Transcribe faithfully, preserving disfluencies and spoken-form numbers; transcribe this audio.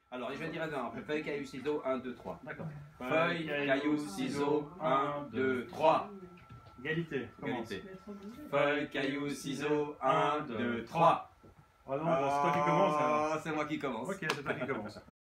Alors, je vais dire un après. Feuille, caillou, ciseaux, un, deux, trois. D'accord. Feuille, caillou, ciseaux, un, deux, trois. Égalité. Commence. Égalité. Feuille, caillou, ciseaux, un, deux, trois. Oh non, c'est toi qui commence alors. C'est moi qui commence. Ok, c'est toi qui commence.